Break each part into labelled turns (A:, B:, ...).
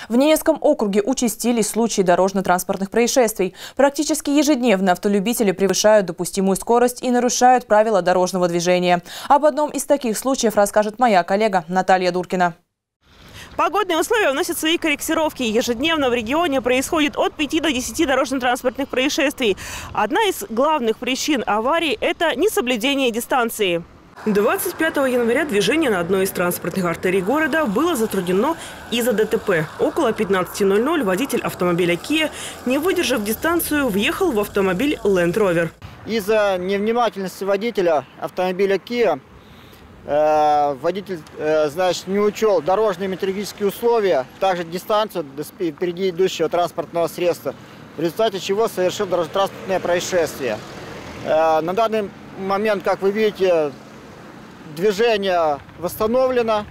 A: В Ненецком округе участились случаи дорожно-транспортных происшествий. Практически ежедневно автолюбители превышают допустимую скорость и нарушают правила дорожного движения. Об одном из таких случаев расскажет моя коллега Наталья Дуркина.
B: Погодные условия вносят свои корректировки. Ежедневно в регионе происходит от 5 до 10 дорожно-транспортных происшествий. Одна из главных причин аварий – это несоблюдение дистанции. 25 января движение на одной из транспортных артерий города было затруднено из-за ДТП. Около 15:00 водитель автомобиля Kia, не выдержав дистанцию, въехал в автомобиль Land Rover.
C: Из-за невнимательности водителя автомобиля Kia водитель, не учел дорожные метеорологические условия, также дистанцию впереди идущего транспортного средства, в результате чего совершил дорожно-транспортное происшествие. На данный момент, как вы видите, движение восстановлено.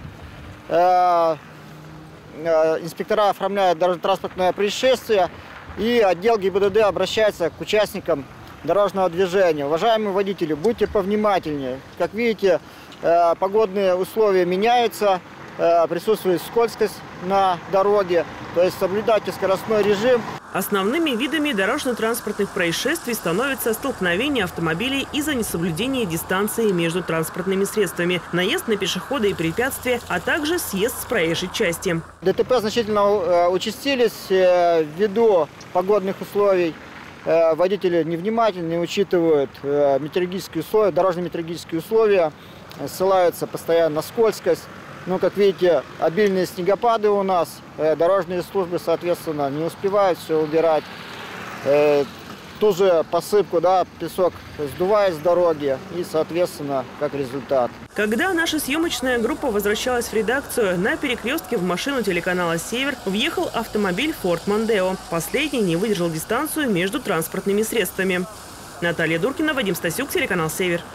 C: Инспектора оформляют дорожно-транспортное происшествие, и отдел ГИБДД обращается к участникам дорожного движения. Уважаемые водители, будьте повнимательнее. Как видите, погодные условия меняются, присутствует скользкость на дороге, то есть соблюдайте скоростной режим.
B: Основными видами дорожно-транспортных происшествий становятся столкновения автомобилей из-за несоблюдения дистанции между транспортными средствами, наезд на пешехода и препятствия, а также съезд с проезжей части.
C: ДТП значительно участились ввиду погодных условий. Водители невнимательно, не учитывают метеорологические условия, дорожно-метеорологические условия, ссылаются постоянно на скользкость. Ну, как видите, обильные снегопады у нас, дорожные службы, соответственно, не успевают все убирать. Ту же посыпку, песок сдувает с дороги и, соответственно, как результат.
B: Когда наша съемочная группа возвращалась в редакцию, на перекрестке в машину телеканала «Север» въехал автомобиль Ford Mondeo. Последний не выдержал дистанцию между транспортными средствами. Наталья Дуркина, Вадим Стасюк, телеканал «Север».